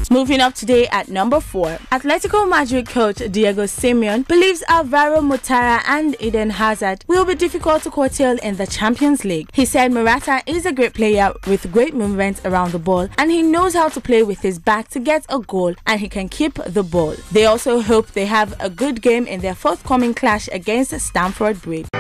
Moving up today at number 4, Atletico Madrid coach Diego Simeone believes Alvaro Morata and Eden Hazard will be difficult to curtail in the Champions League. He said Morata is a great player with great movement around the ball, and he knows how to play with his back to get a goal, and he can keep the ball. They also hope they have a good game in their forthcoming clash against Stamford Bridge.